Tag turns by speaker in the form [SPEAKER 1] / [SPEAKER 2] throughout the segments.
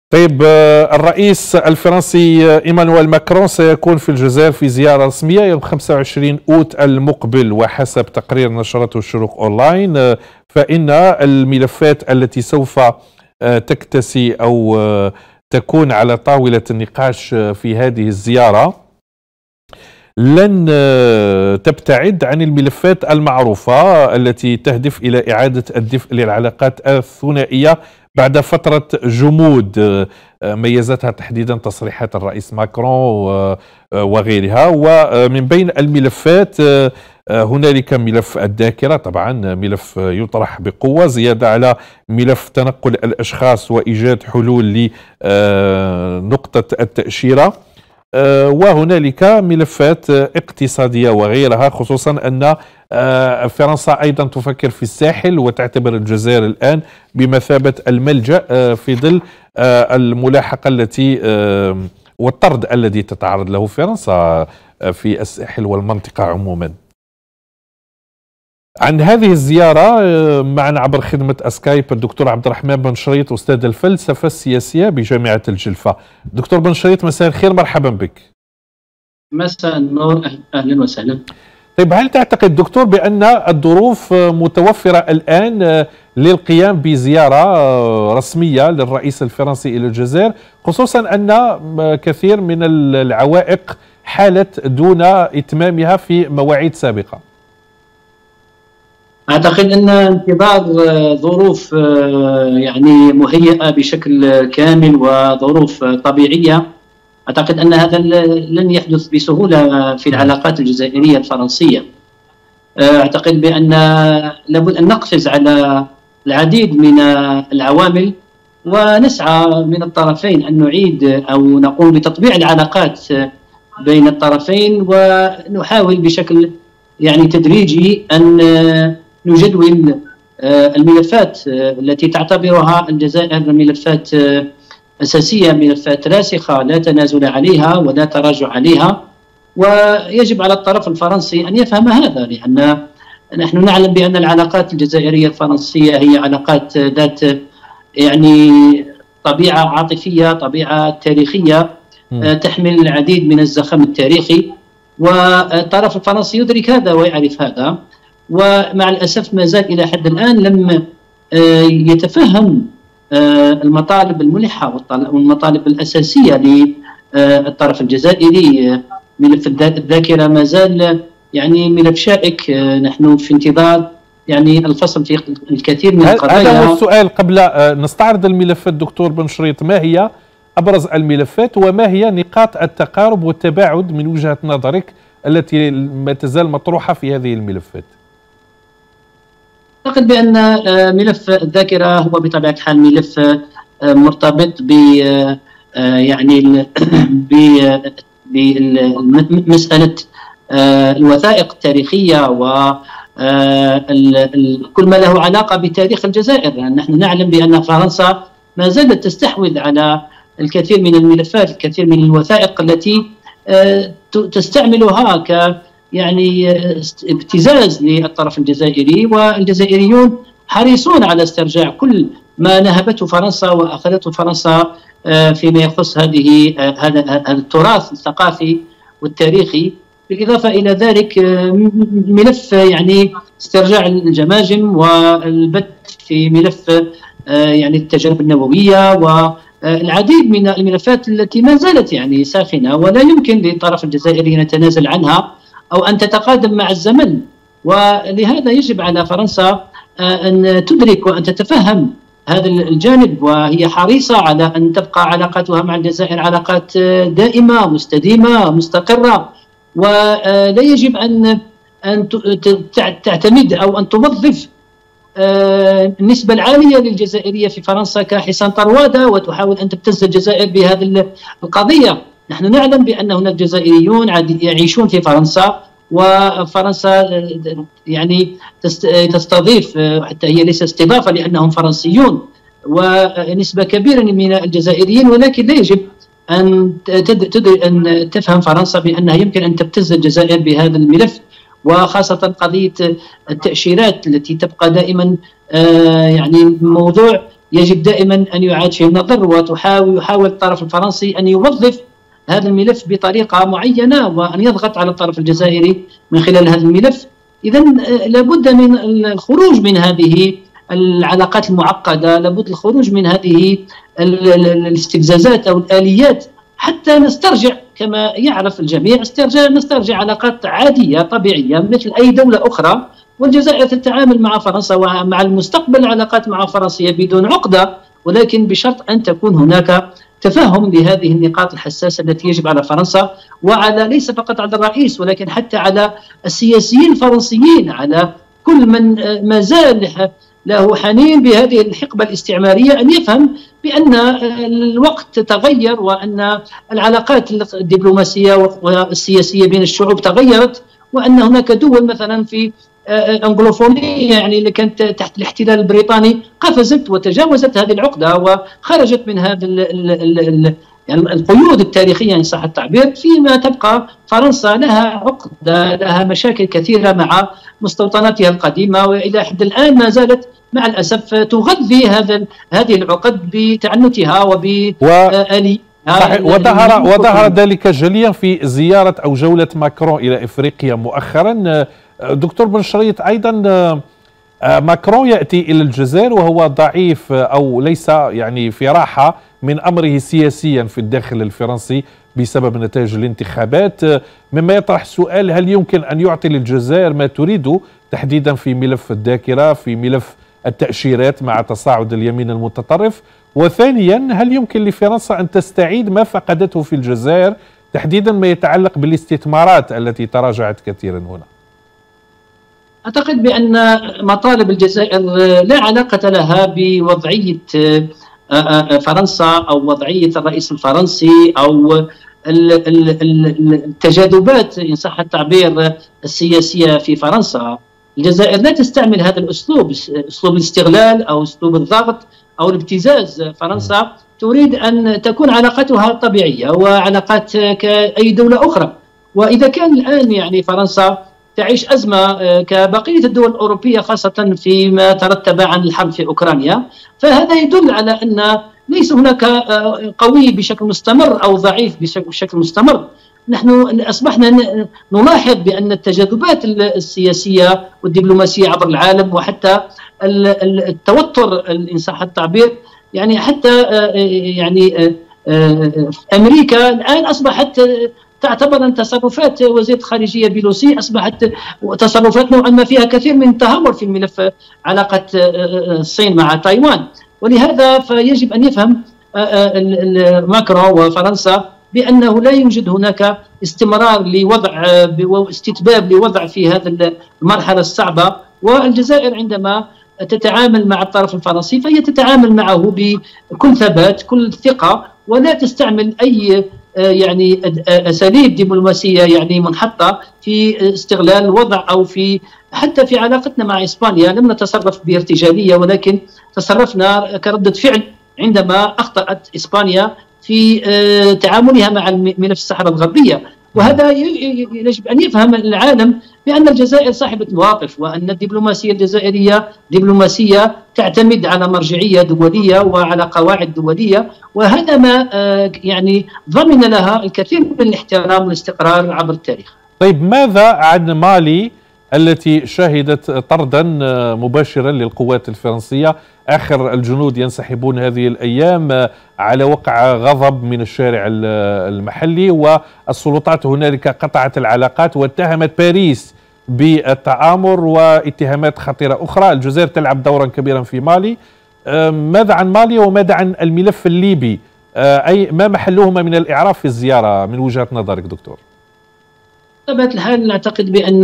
[SPEAKER 1] طيب، الرئيس الفرنسي إيمانويل ماكرون سيكون في الجزائر في زيارة رسمية يوم 25 أوت المقبل، وحسب تقرير نشرته الشروق أونلاين فإن الملفات التي سوف تكتسي أو تكون على طاولة النقاش في هذه الزيارة لن تبتعد عن الملفات المعروفة التي تهدف إلى إعادة الدفء للعلاقات الثنائية بعد فترة جمود ميزتها تحديدا تصريحات الرئيس ماكرون وغيرها. ومن بين الملفات هنالك ملف الذاكرة، طبعا ملف يطرح بقوة زيادة على ملف تنقل الأشخاص وإيجاد حلول لنقطة التأشيرة، وهنالك ملفات اقتصادية وغيرها، خصوصا أن فرنسا أيضا تفكر في الساحل وتعتبر الجزائر الآن بمثابة الملجأ في ظل الملاحقة التي والطرد الذي تتعرض له فرنسا في الساحل والمنطقة عموما. عن هذه الزيارة معنا عبر خدمة اسكايب الدكتور عبد الرحمن بن شريط، أستاذ الفلسفة السياسية بجامعة الجلفة. دكتور بن شريط، مساء الخير، مرحبا بك.
[SPEAKER 2] مساء النور، أهلا وسهلا.
[SPEAKER 1] طيب، هل تعتقد دكتور بأن الظروف متوفرة الآن للقيام بزيارة رسمية للرئيس الفرنسي إلى الجزائر، خصوصا أن كثير من العوائق حالت دون إتمامها في مواعيد سابقة؟
[SPEAKER 2] أعتقد أن انتظار ظروف يعني مهيئة بشكل كامل وظروف طبيعية، أعتقد أن هذا لن يحدث بسهولة في العلاقات الجزائرية الفرنسية. أعتقد بأن لابد أن نقفز على العديد من العوامل ونسعى من الطرفين أن نعيد أو نقوم بتطبيع العلاقات بين الطرفين، ونحاول بشكل يعني تدريجي أن نجدول الملفات التي تعتبرها الجزائر ملفات أساسية، ملفات راسخة لا تنازل عليها ولا تراجع عليها. ويجب على الطرف الفرنسي أن يفهم هذا، لأن نحن نعلم بأن العلاقات الجزائرية الفرنسية هي علاقات ذات يعني طبيعة عاطفية، طبيعة تاريخية، تحمل العديد من الزخم التاريخي، والطرف الفرنسي يدرك هذا ويعرف هذا، ومع الأسف ما زال إلى حد الآن لم يتفهم المطالب الملحة والمطالب الأساسية للطرف الجزائري. ملف الذاكرة ما زال يعني ملف شائك، نحن في انتظار يعني الفصل في الكثير من القضايا.
[SPEAKER 1] هذا هو السؤال قبل نستعرض الملفات. دكتور بن شريط، ما هي أبرز الملفات وما هي نقاط التقارب والتباعد من وجهة نظرك التي ما تزال مطروحة في هذه الملفات؟
[SPEAKER 2] أعتقد بأن ملف الذاكرة هو بطبيعة الحال ملف مرتبط ب يعني بمسألة الوثائق التاريخية وكل ما له علاقة بتاريخ الجزائر. نحن نعلم بأن فرنسا ما زالت تستحوذ على الكثير من الملفات، الكثير من الوثائق التي تستعملها ك يعني ابتزاز للطرف الجزائري، والجزائريون حريصون على استرجاع كل ما نهبته فرنسا وأخذته فرنسا فيما يخص هذا التراث الثقافي والتاريخي. بالإضافة إلى ذلك ملف يعني استرجاع الجماجم والبت في ملف يعني التجارب النووية والعديد من الملفات التي ما زالت يعني ساخنة ولا يمكن للطرف الجزائري أن يتنازل عنها أو أن تتقادم مع الزمن. ولهذا يجب على فرنسا أن تدرك وأن تتفهم هذا الجانب، وهي حريصة على أن تبقى علاقاتها مع الجزائر علاقات دائمة مستديمة مستقرة، ولا يجب أن تعتمد أو أن توظف النسبة العالية للجزائرية في فرنسا كحصان طروادة وتحاول أن تبتز الجزائر بهذه القضية. نحن نعلم بأن هناك جزائريون يعيشون في فرنسا، وفرنسا يعني تستضيف، حتى هي ليست استضافة لأنهم فرنسيون ونسبة كبيرة من الجزائريين، ولكن لا يجب أن تفهم فرنسا بأنها يمكن أن تبتز الجزائر بهذا الملف، وخاصة قضية التأشيرات التي تبقى دائما يعني موضوع يجب دائما أن يعاد فيه النظر، ويحاول الطرف الفرنسي أن يوظف هذا الملف بطريقة معينة وأن يضغط على الطرف الجزائري من خلال هذا الملف. إذا لابد من الخروج من هذه العلاقات المعقدة، لابد الخروج من هذه الاستفزازات أو الآليات حتى نسترجع كما يعرف الجميع نسترجع علاقات عادية طبيعية مثل أي دولة أخرى. والجزائر تتعامل مع فرنسا ومع المستقبل علاقات مع فرنسا بدون عقدة، ولكن بشرط أن تكون هناك تفهم لهذه النقاط الحساسة التي يجب على فرنسا وعلى ليس فقط على الرئيس ولكن حتى على السياسيين الفرنسيين، على كل من ما زال له حنين بهذه الحقبة الاستعمارية أن يفهم بأن الوقت تغير وأن العلاقات الدبلوماسية والسياسية بين الشعوب تغيرت، وأن هناك دول مثلا في أنغلوفونية يعني اللي كانت تحت الاحتلال البريطاني قفزت وتجاوزت هذه العقدة وخرجت من هذا يعني القيود التاريخية إن صح التعبير، فيما تبقى فرنسا لها عقدة، لها مشاكل كثيرة مع مستوطناتها القديمة، وإلى حد الآن ما زالت مع الأسف تغذي هذه العقد بتعنتها وبآليتها.
[SPEAKER 1] وظهر ذلك جليا في زيارة أو جولة ماكرون إلى إفريقيا مؤخرا. دكتور بن شريط، أيضا ماكرون يأتي إلى الجزائر وهو ضعيف أو ليس يعني في راحة من أمره سياسيا في الداخل الفرنسي بسبب نتائج الانتخابات، مما يطرح السؤال: هل يمكن أن يعطي للجزائر ما تريده تحديدا في ملف الذاكرة، في ملف التأشيرات مع تصاعد اليمين المتطرف؟ وثانيا، هل يمكن لفرنسا أن تستعيد ما فقدته في الجزائر تحديدا ما يتعلق بالاستثمارات التي تراجعت كثيرا هنا؟
[SPEAKER 2] أعتقد بأن مطالب الجزائر لا علاقة لها بوضعية فرنسا أو وضعية الرئيس الفرنسي أو التجاذبات إن صح التعبير السياسية في فرنسا. الجزائر لا تستعمل هذا الأسلوب، أسلوب الاستغلال أو أسلوب الضغط أو الابتزاز. فرنسا تريد أن تكون علاقتها طبيعية وعلاقات كأي دولة أخرى. وإذا كان الآن يعني فرنسا تعيش أزمة كبقية الدول الأوروبية خاصة فيما ترتب عن الحرب في أوكرانيا، فهذا يدل على أن ليس هناك قوي بشكل مستمر أو ضعيف بشكل مستمر. نحن أصبحنا نلاحظ بأن التجاذبات السياسية والدبلوماسية عبر العالم وحتى التوتر إن صح التعبير، يعني حتى يعني أمريكا الآن أصبحت تعتبر أن تصرفات وزير الخارجية بيلوسي أصبحت تصرفات نوعا ما فيها كثير من التهور في ملف علاقة الصين مع تايوان. ولهذا فيجب أن يفهم ماكرون وفرنسا بأنه لا يوجد هناك استمرار لوضع واستتباب لوضع في هذا المرحلة الصعبة. والجزائر عندما تتعامل مع الطرف الفرنسي فهي تتعامل معه بكل ثبات كل ثقة، ولا تستعمل أي يعني أساليب دبلوماسية يعني منحطة في استغلال الوضع أو في حتى في علاقتنا مع إسبانيا لم نتصرف بارتجالية، ولكن تصرفنا كردة فعل عندما أخطأت إسبانيا في تعاملها مع ملف الصحراء الغربية. وهذا يجب أن يفهم العالم بأن الجزائر صاحبة مواقف، وأن الدبلوماسية الجزائرية دبلوماسية تعتمد على مرجعية دولية وعلى قواعد دولية، وهذا ما يعني ضمن لها الكثير من الاحترام والاستقرار عبر التاريخ.
[SPEAKER 1] طيب، ماذا عن مالي التي شهدت طردا مباشرا للقوات الفرنسية؟ آخر الجنود ينسحبون هذه الأيام على وقع غضب من الشارع المحلي، والسلطات هنالك قطعت العلاقات واتهمت باريس بالتآمر واتهامات خطيرة أخرى. الجزائر تلعب دورا كبيرا في مالي. ماذا عن مالي وماذا عن الملف الليبي؟ أي ما محلهما من الإعراف في الزيارة من وجهة نظرك دكتور؟
[SPEAKER 2] بطبيعة الحال نعتقد بأن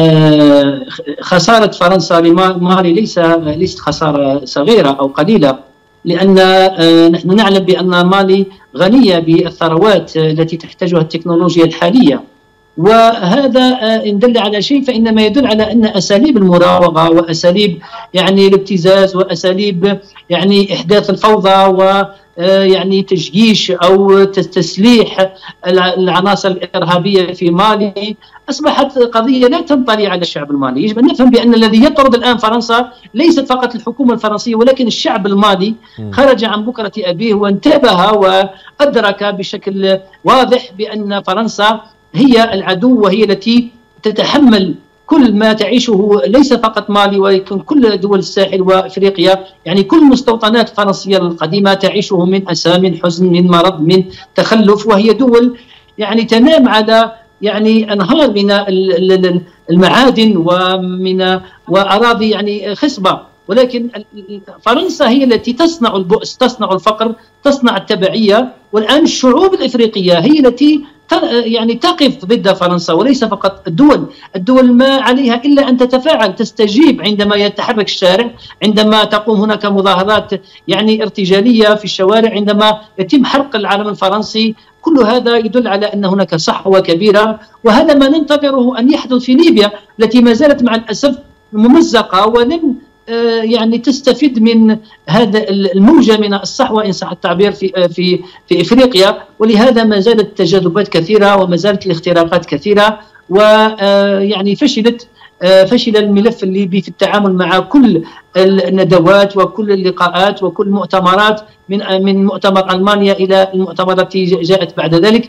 [SPEAKER 2] خسارة فرنسا لمالي ليست خسارة صغيرة أو قليلة، لأن نحن نعلم بأن مالي غنية بالثروات التي تحتاجها التكنولوجيا الحالية، وهذا إن دل على شيء فإنما يدل على أن أساليب المراوغة وأساليب يعني الابتزاز وأساليب يعني إحداث الفوضى يعني تجييش أو تسليح العناصر الإرهابية في مالي أصبحت قضية لا تنطلي على الشعب المالي. يجب أن نفهم بأن الذي يطرد الآن فرنسا ليست فقط الحكومة الفرنسية ولكن الشعب المالي خرج عن بكرة أبيه وانتبه وأدرك بشكل واضح بأن فرنسا هي العدو وهي التي تتحمل كل ما تعيشه ليس فقط مالي ولكن كل دول الساحل وافريقيا. يعني كل مستوطنات فرنسيه القديمه تعيشه من اسى، من حزن، من مرض، من تخلف، وهي دول يعني تنام على يعني انهار من المعادن ومن واراضي يعني خصبه. ولكن فرنسا هي التي تصنع البؤس، تصنع الفقر، تصنع التبعيه. والان الشعوب الافريقيه هي التي يعني تقف ضد فرنسا وليس فقط الدول ما عليها إلا أن تتفاعل، تستجيب عندما يتحرك الشارع، عندما تقوم هناك مظاهرات يعني ارتجالية في الشوارع، عندما يتم حرق العلم الفرنسي. كل هذا يدل على أن هناك صحوة كبيرة، وهذا ما ننتظره أن يحدث في ليبيا التي ما زالت مع الأسف ممزقة ولن يعني تستفيد من هذا الموجة من الصحوة إن صح التعبير في إفريقيا. ولهذا ما زالت التجاذبات كثيرة وما زالت الاختراقات كثيرة، ويعني فشل الملف الليبي في التعامل مع كل الندوات وكل اللقاءات وكل المؤتمرات من مؤتمر ألمانيا إلى المؤتمرات التي جاءت بعد ذلك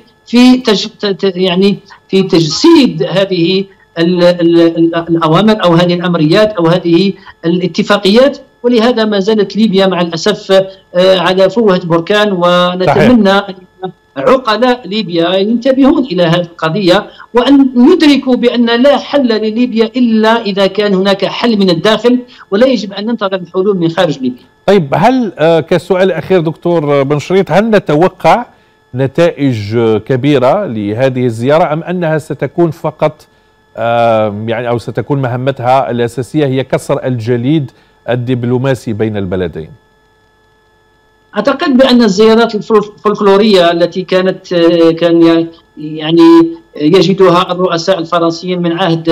[SPEAKER 2] في تجسيد هذه الأوامر أو هذه الأمريات أو هذه الاتفاقيات. ولهذا ما زالت ليبيا مع الأسف على فوهة بركان، ونتمنى أن عقلاء ليبيا ينتبهون إلى هذه القضية وأن يدركوا بأن لا حل لليبيا إلا إذا كان هناك حل من الداخل، ولا يجب أن ننتظر الحلول من خارج ليبيا.
[SPEAKER 1] طيب، هل كسؤال أخير دكتور بن شريط، هل نتوقع نتائج كبيرة لهذه الزيارة أم أنها ستكون فقط يعني أو ستكون مهمتها الأساسية هي كسر الجليد الدبلوماسي بين البلدين؟
[SPEAKER 2] أعتقد بأن الزيارات الفولكلورية التي كان يعني يجدها الرؤساء الفرنسيين من عهد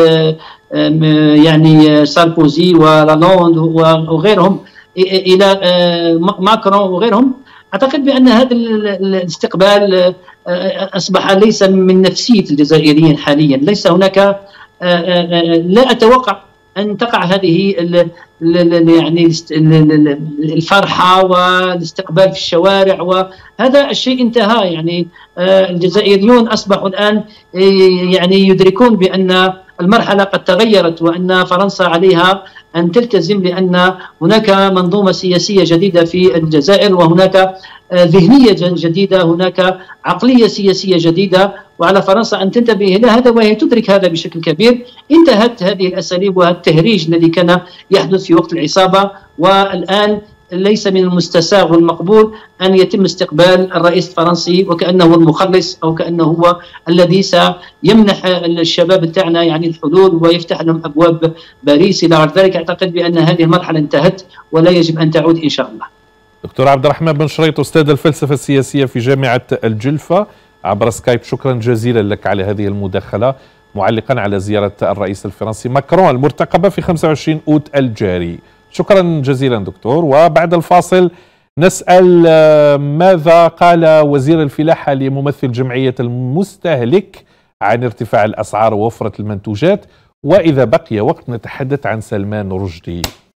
[SPEAKER 2] يعني ساركوزي ولالاند وغيرهم إلى ماكرون وغيرهم، أعتقد بأن هذا الاستقبال أصبح ليس من نفسية الجزائريين حاليا. ليس هناك لا أتوقع أن تقع هذه يعني الفرحة والاستقبال في الشوارع، وهذا الشيء انتهى. يعني الجزائريون أصبحوا الآن يعني يدركون بأن المرحلة قد تغيرت وأن فرنسا عليها أن تلتزم، لأن هناك منظومة سياسية جديدة في الجزائر، وهناك ذهنية جديدة، هناك عقلية سياسية جديدة، وعلى فرنسا أن تنتبه إلى هذا وهي تدرك هذا بشكل كبير. انتهت هذه الأساليب والتهريج الذي كان يحدث في وقت العصابة، والآن ليس من المستساغ والمقبول أن يتم استقبال الرئيس الفرنسي وكأنه المخلص أو كأنه هو الذي سيمنح الشباب تاعنا يعني الحلول ويفتح لهم أبواب باريس إلى غير ذلك. أعتقد بأن هذه المرحلة انتهت ولا يجب أن تعود إن شاء الله.
[SPEAKER 1] دكتور عبد الرحمن بن شريط، أستاذ الفلسفة السياسية في جامعة الجلفة، عبر سكايب، شكرا جزيلا لك على هذه المداخلة، معلقا على زيارة الرئيس الفرنسي ماكرون المرتقبة في 25 أوت الجاري. شكرا جزيلا دكتور. وبعد الفاصل نسأل ماذا قال وزير الفلاحة لممثل جمعية المستهلك عن ارتفاع الأسعار ووفرة المنتوجات، وإذا بقي وقت نتحدث عن سلمان رشدي.